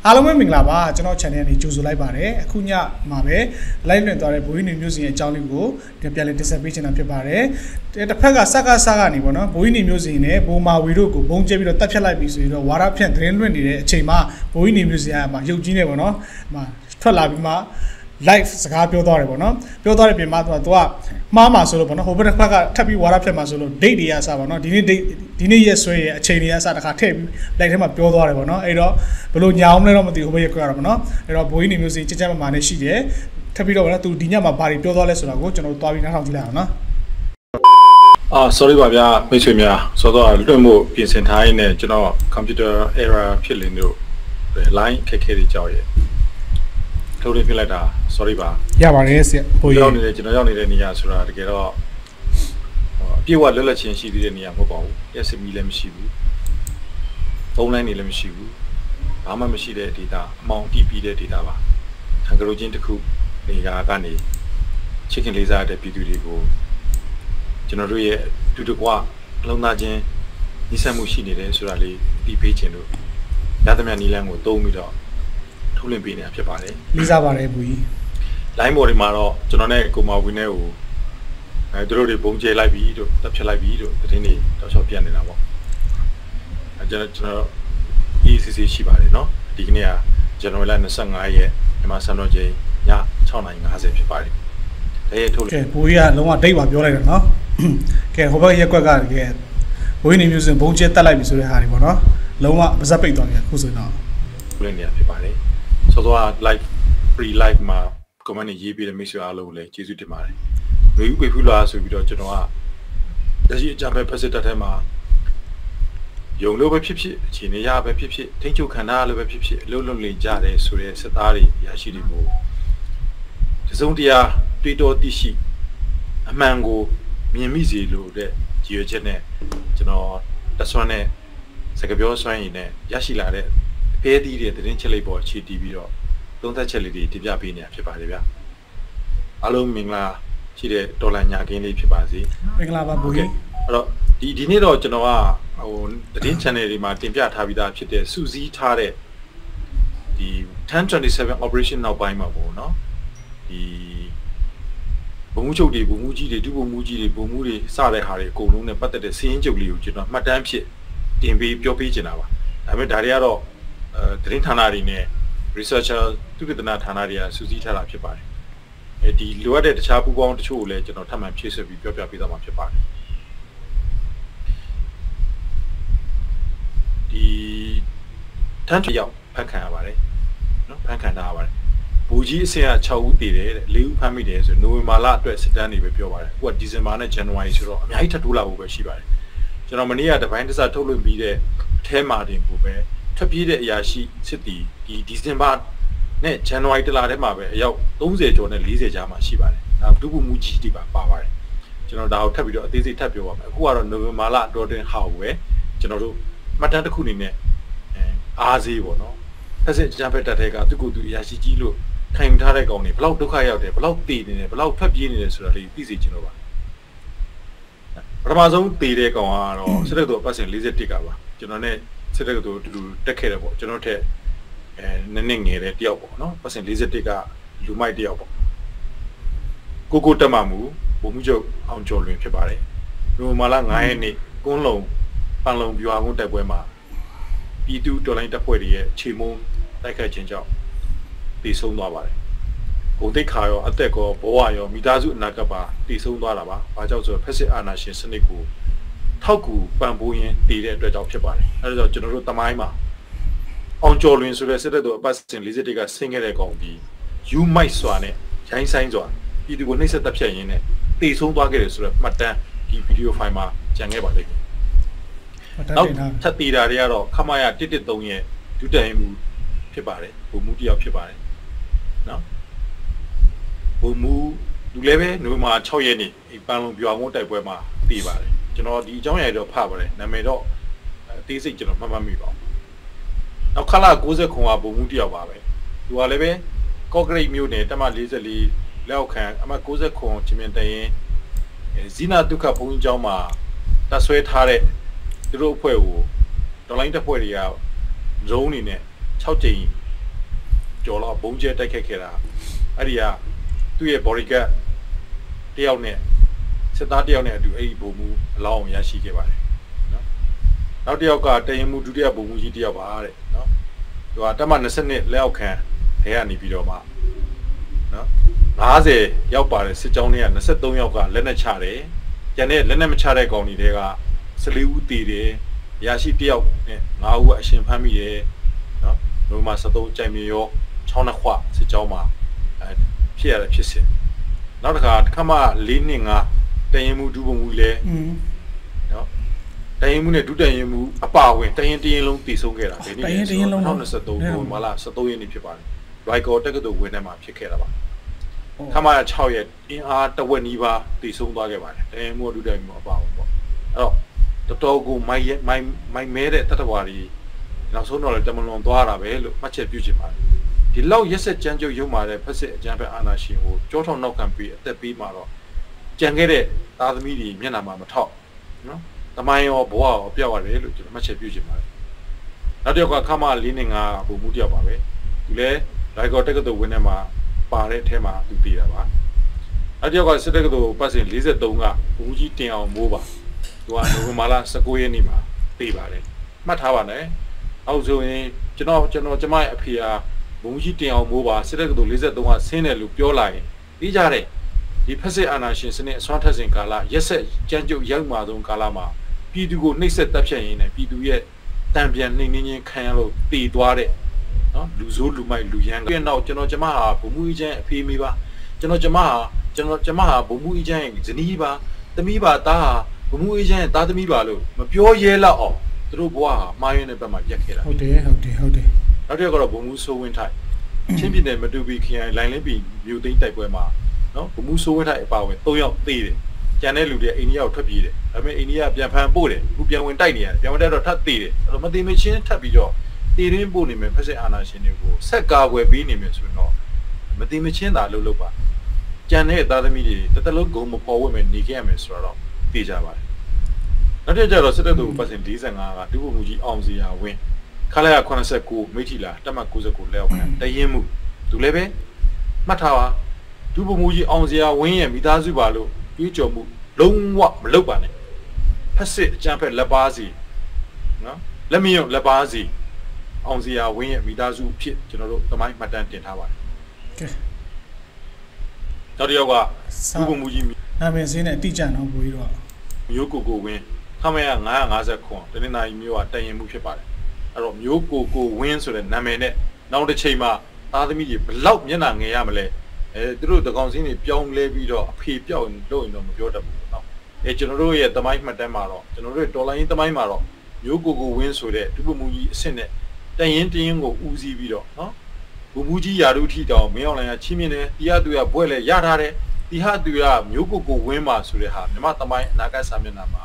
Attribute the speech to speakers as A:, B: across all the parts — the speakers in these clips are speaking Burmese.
A: အားလုံးပဲမင်္ဂလာပါကျွန်တော် channel ကနေကြိုဆိုလိုက်ပါတယ်အခုညမှာပဲ live လွှင့်သွားတဲ့ဘိုးကြီးနေမျိုးစင်ရဲ့အကြောင်းလေးကိုပြန်လည်တင်ဆက်ပေးချင်တာဖြစ်ပါတယ်တစ်ဖက်ကစကားကနေပေါ့နော်ဘိုးကြီးနေမျိုးစင်နဲ့ဘိုမာဝီတို့ကိုဘုံကျဲပြီးတော့တက်ဖြတ်လိုက်ပြီးဆိုရင်တော့ဝါရဖြန့်သတင်းလွှင့်နေတဲ့အချိန်မှာဘိုးကြီးနေမျိုးစင်ကမှရုပ်ကြီးနေပေါ့နော်ထွက်လာပြီးမှ live စကားပြောသွားတယ်ပေါ့နော်ပြောသွားတဲ့ပြင်မှာသူကမှားမှာဆိုလို့ပေါ့နော်ဟိုဘက်တစ်ဖက်ကထပ်ပြီးဝါရဖြတ်မှာဆိုလို့ date တွေကစပါနော်ဒီနေ့ရက်ဆွဲရဲ့အချိန်တွေကစတစ်ခါထည့်ပြီး live ထဲမှာပြောသွားတယ်ပေါ့နော်အဲ့တော့ဘယ်လိုညာအောင်လဲတော့မသိဘူးဟိုဘက်ရက်ကွက်ရတော့ပေါ့နော်အဲ့တော့ဘိုးကြီးနေမျိုးစီကြက်ကြက်မာနဲ့ရှိတယ်ထပ်ပြီးတော့ပေါ့နော်သူဒီညမှာဘာတွေပြောသွားလဲဆိုတာကိုကျွန်တော်သွားပြီးနားထောင်ကြည့်လိုက်အောင်နော်
B: sorry ပါဗျာမိတ်ဆွေများစောတော့လွှင့်မှုပြင်ဆင်ထားရင်းနဲ့ကျွန်တော် computer error ဖြစ်နေလို့ line ခက်ခဲတွေကြောက်ရဲ့ထုတ်ရပြလိုက်တာ sorry ပါ
A: ရပါတယ်ဆရာ
B: ဘိုးရောက်နေတယ်ကျွန်တော်ရောက်နေတဲ့နေရာဆိုတာတကယ်တော့အပြည့်အဝလွတ်လပ်ခြင်းရှိသေးတဲ့နေရာမဟုတ်ပါဘူး SME လည်းမရှိဘူးဖုန်းလိုင်းတွေလည်းမရှိဘူးဘာမှမရှိတဲ့ data အမောင်တီးပြီးတဲ့ data ပါဟန်ဂရိုချင်းတစ်ခုနေကနေချစ်ခင်လေးစားတဲ့ပြည်သူတွေကိုကျွန်တော်တို့ရဲ့တူတကွအလုံးသားချင်းညီဆက်မှုရှိနေတယ်ဆိုတာလေးသိပေးခြင်းတို့ရသမျှနီလန်းကိုသုံးပြီးတော့ထုတ်လင်းပေးနေတာဖြစ်ပါတယ်
A: လေးစားပါတယ်ဘူးကြီး
B: line ပေါ်ဒီမှာတော့ကျွန်တော်နဲ့ကိုမာဝင်းနဲ့ကိုသူတို့တွေပုံကျဲလိုက်ပြီးတို့တက်ဖြတ်လိုက်ပြီးတို့သတင်းတွေတော့ချောပြတ်နေတာပေါ့ကျွန်တော် ECC ရှိပါတယ်เนาะဒီကနေ့က January 25ရက်မြန်မာစံတော်ချိန်ည6:50ဖြစ်ပါတယ်ဒါရဲ့ထုတ်
A: ကဲဘူးကြီးကလုံးဝဒိတ်ပါပြောလိုက်တယ်เนาะကဲဟိုဘက်ရက်ကွက်ကတကယ်ဘိုးကြီးနေမျိုးစင်ဘုံကျဲတက်လိုက်ပြီဆိုတဲ့ဟာတွေပေါ့เนาะလုံးဝပါဇက်ပိတ်သွားတယ်ခုဆိုတော့
B: ထုတ်လင်းနေတာဖြစ်ပါတယ်ဆိုတော့ live free live မှာ comment ရေးပေးတဲ့မိတ်ဆွေအားလုံးကိုလည်းကျေးဇူးတင်ပါတယ်။လူကြီးကွေဖူလာဆိုပြီးတော့ကျွန်တော်ကလက်ရှိအကြမ်းဖက်ဖက်စစ်တပ်ထဲမှာယုံလို့ပဲဖြစ်ဖြစ်အခြေအနေရပဲဖြစ်ဖြစ်ထိန်းချုပ်ခံရလို့ပဲဖြစ်ဖြစ်အလုံးလုံးလင်ကြတယ်ဆိုတဲ့စစ်သားတွေရရှိတယ်မို့တစုံတရာတွေးတောသိရှိအမှန်ကိုမြင်မိစေလို့တဲ့ကြည်ရွယ်ချက်နဲ့ကျွန်တော်တက်ဆွမ်းနဲ့စကားပြောဆွမ်းရည်နဲ့ရရှိလာတဲ့အဲသီးတဲ့သတင်းချက်လေးပေါ်ခြေတီးပြီးတော့သုံးသက်ချက်လေးတွေတင်ပြပေးနေတာဖြစ်ပါတယ်ဗျာအားလုံးမင်္ဂလာရှိတဲ့ဒေါ်လာညာကင်းလေးဖြစ်ပါစေ
A: မင်္ဂလာပါဘူကြီး
B: အဲ့တော့ဒီနေ့တော့ကျွန်တော်ကသတင်း channel တွေမှာတင်ပြထားပြီးသားဖြစ်တဲ့စူးစီးထားတဲ့ဒီ1027 operation နောက်ပိုင်းမှာပေါ့နော်ဒီဘုံမှုချုပ်တွေဘုံမှုကြီးတွေဒုဘုံမှုကြီးတွေဘုံမှုတွေစတဲ့ဟာတွေအကုန်လုံးနဲ့ပတ်သက်တဲ့စီးရင်ချုပ်လေးကိုကျွန်တော်မှတ်တမ်းဖြစ်တင်ပေးပြောပေးချင်တာပါဒါပေမဲ့ဒါတွေကတော့သတင်းဌာနတွေနဲ့ researcher သူတနာဌာနတွေကစူးစီးထားတာဖြစ်ပါတယ်ဒီလိုအပ်တဲ့တခြားပူပေါင်းတချို့ကိုလည်းကျွန်တော်ထပ်မံဖြည့်ဆွတ်ပြီးပြောပြပေးသွားမှာဖြစ်ပါတယ်ဒီတန်းတယောက်ဖန်ခံရပါတယ်နော်ဖန်ခံထားရပါတယ်ဘူကြီးအစင်က6ဦးတည်တယ်တဲ့4ဦးဖမ်းမိတယ်ဆိုနိုဝင်ဘာလအတွက်စစ်တမ်းတွေပဲပြောပါတယ်အခုကဒီဇင်ဘာနဲ့ဇန်နဝါရီဆိုတော့အများကြီးထပ်တိုးလာဖို့ပဲရှိပါတယ်ကျွန်တော်မနေ့ကတပိုင်းတစားထုတ်လွှင့်ပြီးတဲ့အထဲမှာတင်ကိုပဲထွက်ပြေးတဲ့အရာရှိစစ်တီဒီဒီဇင်ဘာနဲ့ဇန်နဝါရီတလထဲမှာပဲအယောက်30ကျော်နဲ့40ကြားမှာရှိပါတယ်ဒါဒုက္ခမူကြီးတွေပါပါတယ်ကျွန်တော်ဒါကိုထပ်ပြီးတော့အသေးစိတ်ထပ်ပြောပါမယ်အခုကတော့နိုဝင်ဘာလအတွင်းဟာကိုပဲကျွန်တော်တို့မှတ်တမ်းတစ်ခုအနေနဲ့အားစေးပေါ့နော်ဖက်စစ်ဂျမ်ဖက်တက်တဲ့ကသူကိုယ်သူအရာရှိကြီးလို့ခံယူထားတဲ့ကောင်တွေဘလောက်ဒုက္ခရောက်တယ်ဘလောက်တည်နေတယ်ဘလောက်ဖက်ပြေးနေတယ်ဆိုတာလေးသိစေချင်တော့ပါပထမဆုံးတည်တဲ့ကောင်ကတော့စစ်တပ်တော်ပတ်စင်41ကပါကျွန်တော်နဲ့စစ်တပ်တော်တူတက်ခဲ့တယ်ပေါ့ကျွန်တော်ထက်နည်းနည်းငယ်တဲ့တယောက်ပေါ့နော်ပတ်စင်41ကလူမိုက်တယောက်ပေါ့ကိုတက်မှမူဘုံမှုချုပ်အောင်ကျော်လွင်ဖြစ်ပါတယ်နိုဝင်ဘာလ9ရက်နေ့ကွန်းလုံပန်လုံပြွာကုန်းတိုက်ပွဲမှာပြည်သူတော်လိုင်းတပ်ဖွဲ့တွေရဲ့ခြေမုံတိုက်ခတ်ခြင်းကြောင့်တည်ဆုံးသွားပါတယ်ဂုံတိတ်ခါရောအသက်ကောဘဝရောမိသားစုအနာဂတ်ပါတည်ဆုံးသွားတာပါဘာကြောင့်ဆိုတော့ဖက်စစ်အာဏာရှင်စနစ်ကိုထောက်ကူပံ့ပိုးရင်းတည်တဲ့အတွက်ကြောင့်ဖြစ်ပါတယ်အဲဒါကြောင့်ကျွန်တော်တို့တမိုင်းမှာအောင်ကျော်လွင်ဆိုတဲ့စစ်တပ်တော်အပတ်စဉ်41ကဆင်းခဲ့တဲ့ကောင်ဒီယူမိုက်စွာနဲ့ရိုင်းဆိုင်စွာပြည်သူကိုနှိပ်စက်တပ်ဖြတ်ရင်းနဲ့တည်ဆုံးသွားခဲ့တယ်ဆိုတော့မှတ်တမ်းဒီဗီဒီယိုဖိုင်မှာကြံခဲ့ပါလိမ့်မယ်နောက်ထပ်တည်တာတွေကတော့ခမရ113ရဲ့ဒုတရင်မှုဖြစ်ပါတယ်ဘုံမှုတယောက်ဖြစ်ပါတယ်နော်ဘုံမှုလူလည်းပဲနိုဝင်ဘာ6ရက်နေ့ပန်လုံပြွာကုန်းတိုက်ပွဲမှာတည်ပါတယ်ကျွန်တော်ဒီအကြောင်းအရာတော့ဖတ်ပါတယ်နာမည်တော့အသေးစိတ်ကျွန်တော်မှတ်မိပါဘူးနောက်ခလာ60ခွန်ကဘုံမှုတယောက်ပါပဲသူကလည်းပဲကော့ဂရိတ်မြို့နယ်တမ44လက်အောက်ခံအမ60ခွန်ချင်းမြင်တရင်ဇီနာဒုက္ခဘုံကျောင်းမှာတပ်ဆွဲထားတဲ့သူတို့အဖွဲ့ကိုဒေါ်လိုင်းတပ်ဖွဲ့တွေကဇုံးနေနဲ့6ကြိမ်ကျော်တော့ဘုံကျဲတိုက်ခတ်ခဲ့တာအဲ့ဒီကသူ့ရဲ့ body guard တယောက်နဲ့စစ်သားတယောက်နဲ့အတူအဲ့ဒီဘုံမူအလောင်းရရှိခဲ့ပါတယ်နော်နောက်တယောက်ကတရင်မူဒုတိယဘုံမူကြီးတယောက်ပါတဲ့နော်သူကတက်မ20လက်အောက်ခံထဲကနေပြီးတော့မှနော်50ရောက်ပါတယ်စစ်ကြောင်းတွေက23ယောက်ကလက်နဲ့ချတယ်ကျန်တဲ့လက်နဲ့မချတဲ့ကောင်တွေတွေက14ဦးတည်တယ်ရရှိတယောက်နဲ့9ဦးကအရှင်ဖမ်းမိတယ်နော်နိုမာ73ကြိုင်မြေရော6နှစ်ခွစစ်ကြောင်းမှာဖြစ်ရတဲ့ဖြစ်စဉ်နောက်တစ်ခါခမ4နှစ်5တရင်မှုဒုဘုံမှုလဲနော်တရင်မှုနဲ့ဒုတရင်မှုအပါဝင်တရင်လုံးတည်ဆုံးခဲ့တာဒီနေ့2023နိုမာလာ73ရက်နေ့ဖြစ်ပါတယ်ရိုက်ကောတက္ကသိုလ်ဝင်းထဲမှာဖြစ်ခဲ့တာပါခမရ6ရက်အင်အားတဝက်နီးပါးတည်ဆုံးသွားခဲ့ပါတယ်တရင်မှုဒုတရင်မှုအပါဝင်ပေါ့အဲ့တော့တော်ကိုမိုက်မဲတဲ့တတဝါတွေနောက်ဆုံးတော့လည်းတမလွန်သွားတာပဲလို့မှတ်ချက်ပြုချင်ပါတယ်ဒီလောက်ရက်ဆက်ကြမ်းကြုတ်ရုံမာတဲ့ဖက်စစ်အကြမ်းဖက်အာဏာရှင်ကိုကြောထောင်နောက်ခံပြီးအသက်ပေးမှာတော့ကြံခဲ့တဲ့သားသမီးတွေမျက်နှာမှာမထောက်နော်တမိုင်းရောဘဝရောပြောက်ရတယ်လို့ကျွန်တော်မှတ်ချက်ပြုချင်ပါတယ်နောက်တစ်ယောက်ကခမ4နဲ့5ဘုံမှုတယောက်ပါပဲသူလည်းလိုက်ကောတက္ကသိုလ်ဝင်းထဲမှာပါတဲ့အထဲမှာသူတည်တာပါနောက်တစ်ယောက်ကစစ်တက္ကသိုလ်ပတ်စဉ်43ကဘုံကြီးတင်အောင်မိုးပါသူကနိုဝင်ဘာလ19ရက်နေ့မှာတည်ပါတယ်မှတ်ထားပါနဲ့အောက်ဆိုရင်ကျွန်မရဲ့အဖေဟာဘုံကြီးတင်အောင်မိုးပါစစ်တက္ကသိုလ်43ကဆင်းတယ်လို့ပြောလာရင်ပြီးကြတဲ့ဒီဖက်စစ်အာဏာရှင်စနစ်အစွမ်းထက်စဉ်ကာလရက်ဆက်ကြမ်းကြုတ်ရောက်မှာဆုံးကာလမှာပြည်သူကိုနှိပ်စက်တပ်ဖြတ်ရင်းနဲ့ပြည်သူရဲ့တံပြန်နှိမ့်နှင်းချင်းခံရလို့တည်သွားတဲ့နော်လူဆိုးလူမိုက်လူရန်ပြီးတော့ကျွန်မဟာဘုံမှုကြီးချမ်းအဖေမိပါကျွန်မဟာဘုံမှုကြီးချမ်းဇနီးပါသမီးပါသားဟာဘုံမှုကြီးချမ်းသားသမီးပါလို့မပြောရဲလောက်အောင်သူတို့ဘဝဟာမှားယွင်းတဲ့ဘက်မှာရက်ခဲ့တာ
A: ဟုတ်တယ်နောက်တစ်ယောက်ကတော့ဘုံမှုဆိုးဝင်းထိုက်ချင်းပြည်နယ်မတူပီခရိုင်လိုင်လင်းပီမြို့သိမ်းတိုက်ပွဲမှာနော်ဘုံမှုဆိုးဝင်းထိုက်အပါဝင်3ယောက်သေတယ်ကျန်တဲ့လူတွေအိန္ဒိယကိုထွက်ပြေးတယ်ဒါပေမဲ့အိန္ဒိယပြန်ဖန်ပို့တယ်အခုပြန်ဝင်တိုက်နေရတယ်ပြန်ဝင်တိုက်တော့ထပ်သေတယ်အဲ့တော့မသိမချင်းထပ်ပြီးတော့တည်ရင်းပို့နေမယ်ဖက်စစ်အာဏာရှင်တွေကိုဆက်ကာကွယ်ပေးနေမယ်ဆိုရင်တော့မသိမချင်းသာလုပ်ပါကျန်တဲ့သားသမီးတွေတစ်တလုံးဂုံမပေါ်ဝင့်မယ်နေခဲ့ရမယ်ဆိုတော့သိကြပါတယ်နောက်တစ်ကြတော့စစ်တပ်သူပတ်စဉ်45ကဒုဗိုလ်မှူးကြီးအောင်စီယာဝင်းခလာရ89မိထီလာတက်မှတ်69လက်အောက်ခံတရင်မှုသူလည်းပဲမှတ်ထားပါဒုဗိုလ်မှူးကြီးအောင်စီယာဝင်းရဲ့မိသားစုပါလို့ကြွေးကြော်မှုလုံးဝမလုပ်ပါနဲ့ဖက်စစ်အကြမ်းဖက်လက်ပါစီနော်လက်မယုံလက်ပါစီအောင်စီယာဝင်းရဲ့မိသားစုဖြစ်ကျွန်တော်တို့သမိုင်းမှတ်တမ်းတင်ထားပါတယ်ကဲနောက်တစ်ယောက်ကဒုဗိုလ်မှူးကြီးနာမည်စင်းနဲ့အတိအကျတော့ဘိုးကြီးတော့မျိုးကိုဝင်းခမရ950ခွန်တနင်္လာရီမျိုးကတရင်မှုဖြစ်ပါတယ်အဲ့တော့မျိုးကိုဝင်းဆိုတဲ့နာမည်နဲ့နောက်တစ်ချိန်မှာသားသမီးကြီးဘလောက်မျက်နှာငယ်ရမလဲသူတို့တကောင်စင်းတွေပြောင်းလဲပြီးတော့အဖေပြောက်လို့ရင်တော့မပြောတတ်ဘူးเนาะကျွန်တော်တို့ရဲ့သမိုင်းမှတ်တမ်းမှာတော့ကျွန်တော်တို့ဒေါ်လာရင်းသမိုင်းမှာတော့မျိုးကိုဝင်းဆိုတဲ့ဒုဗိုလ်မှူးကြီးအဆင့်နဲ့တရင်ကိုဦးစီးပြီးတော့เนาะဗိုလ်မှူးကြီးယာရုထိတောင်မင်းအောင်လိုင်ကချင်းမြင့်တယ်တရားသူရဘွဲ့လဲရထားတယ်ဒီဟာသူရမျိုးကိုဝင်းမှာဆိုတဲ့ဟာမြမသမိုင်းအနာဂတ်စာမျက်နှာမှာ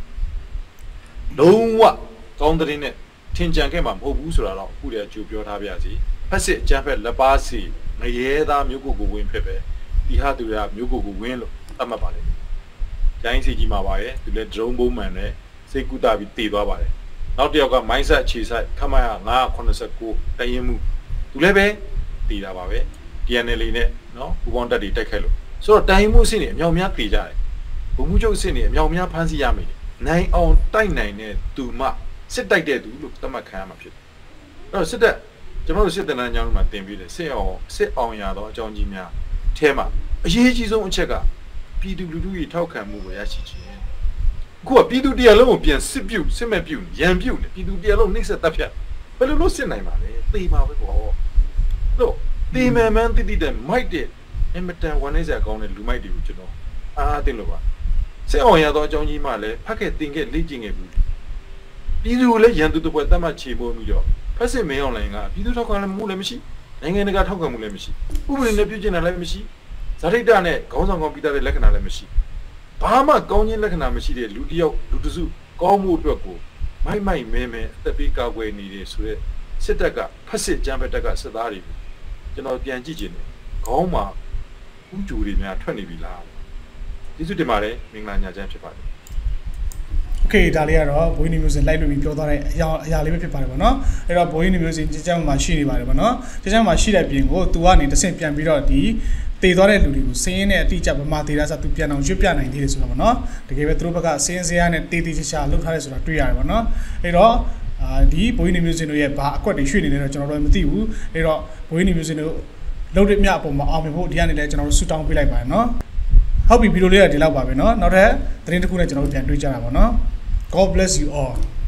A: လုံးဝကောင်းတဲ့နဲ့ထင်ကြံခဲ့မှာမဟုတ်ဘူးဆိုတာတော့အခုတည်းကကြိုပြောထားပြစီဖက်စစ်အကြမ်းဖက်လက်ပါစီငရဲသားမျိုးကိုဝင်းဖြစ်ပဲဒီဟာသူရမျိုးကိုဝင်းလို့သတ်မှတ်ပါလေ။ကျိုင်းစီကြီးမှာပါရဲ့သူလည်း drone ဘုံမှန်နဲ့စိတ်ကူတာပြီးတည်သွားပါတယ်။နောက်တစ်ယောက်ကမိုင်းဆက်ခြေဆိုင်ခမရ989တရင်မှုသူလည်းပဲတည်တာပါပဲ။ DNL နဲ့နော်ဘူပေါင်းတက်တွေတိုက်ခိုက်လို့ဆိုတော့တရင်မှုအဆင့်တွေအမြောက်များတည်ကြတယ်။ဘုံမှုချုပ်အဆင့်တွေအမြောက်များဖမ်းဆီးရမယ်။နိုင်အောင်တိုက်နိုင်တဲ့သူမှစစ်တိုက်တဲ့သူလို့သတ်မှတ်ခံရမှာဖြစ်တယ်။အဲ့တော့စစ်တပ်ကျွန်တော်တို့စစ်တပ်လမ်းကြောင်းမှာတင်ပြီးတယ်စစ်အောင်ရတော့အကြောင်းကြီးများအဲမှာအရေးကြီးဆုံးအချက်ကပြည်သူလူထုရဲ့ထောက်ခံမှုကိုရရှိခြင်းအခုကပြည်သူတရားလုံးကိုပြန်စစ်မဲ့ပြုရန်ပြုနေပြည်သူတရားလုံးနှိမ့်ဆက်တပ်ဖြတ်ဘယ်လိုလုပ်စစ်နိုင်ပါလဲသေပါပဲပေါ့လို့သေမှန်မှန်တိတိတဲ့မိုက်တဲ့အမတန်ဝန်နေစရာကောင်းတဲ့လူမိုက်တွေကိုကျွန်တော်အားသိလို့ပါစစ်အောင်ရတော့အကြောင်းကြီးမှလည်းဖတ်ခဲ့တင်ခဲ့လေ့ကျင့်ခဲ့ဘူးပြည်သူကိုလည်းရန်သူတပွဲတတ်မှတ်ချေဖို့ပြီးတော့ဖက်စစ်မင်းအောင်လိုင်ကပြည်သူထောက်ခံမှုလည်းမရှိနိုင်ငံတကာထောက်ခံမှုလည်းမရှိဥပဒေနဲ့ပြုကျင့်တာလည်းမရှိဇာတိတနဲ့ခေါင်းဆောင်ကောင်းပြည်သားတဲ့လက္ခဏာလည်းမရှိဘာမှကောင်းခြင်းလက္ခဏာမရှိတဲ့လူတစ်ယောက်လူတစ်စုကောင်းမှုအတွက်ကိုမိုက်မဲအသက်ပေးကာကွယ်နေတယ်ဆိုရက်စစ်တပ်ကဖက်စစ်ကြမ်းဖက်တပ်ကစစ်သားတွေကျွန်တော်ပြန်ကြည့်ခြင်းတယ်ခေါင်းမှာဥကြူတွေများထွက်နေပြီလားကျေးဇူးတင်ပါတယ်မင်္ဂလာညချမ်းဖြစ်ပါတယ် Okay ဒါလေးကတော့ဘိုးကြီးမျိုးစင်လိုက်လို့ပြီးပြောသွားတဲ့အရာလေးပဲဖြစ်ပါတယ်ဗောနော်အဲ့တော့ဘိုးကြီးမျိုးစင်ကျမ်းမှာရှိနေပါတယ်ဗောနော်ကျမ်းမှာရှိတဲ့ပြင်ကို तू ကနေတစ်ဆင့်ပြန်ပြီးတော့ဒီတည်သွားတဲ့လူတွေကိုစင်းရင်းနဲ့အတိအကျဗမာသေးတာဆို तू ပြန်အောင်ရွတ်ပြနိုင်သေးတယ်ဆိုတော့ဗောနော်တကယ်ပဲသူတို့ဘက်ကစင်းစရာနဲ့တေးသေးချာလှုပ်ထားတယ်ဆိုတာတွေ့ရတယ်ဗောနော်အဲ့တော့ဒီဘိုးကြီးမျိုးစင်တို့ရဲ့ဘာအကွက်တွေရွှေ့နေလဲတော့ကျွန်တော်တို့မသိဘူးအဲ့တော့ဘိုးကြီးမျိုးစင်တို့လှုပ်တဲ့မြအပေါ်မှာအောင်မြင်ဖို့ဒီကနေလည်းကျွန်တော်တို့ဆူတောင်းပေးလိုက်ပါတယ်နော်ဟုတ်ပြီဗီဒီယိုလေးကဒီလောက်ပါပဲเนาะနောက်ထပ်သတင်းတစ်ခုနဲ့ကျွန်တော်တို့ပြန်တွေ့ကြတာပါเนาะGod bless you all